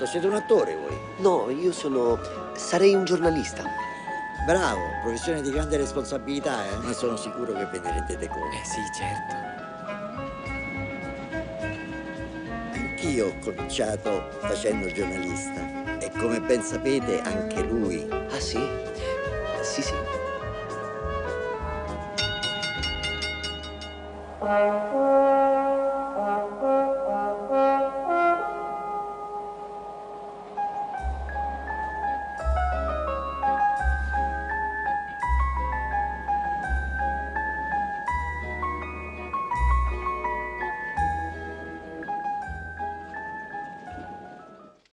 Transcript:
Certo, siete un attore voi. No, sarei un giornalista. Bravo, professione di grande responsabilità, ma sono sicuro che ve ne rendete conto. Sì, certo. Anch'io ho cominciato facendo il giornalista e come ben sapete anche lui. Ah, sì? Sì, sì.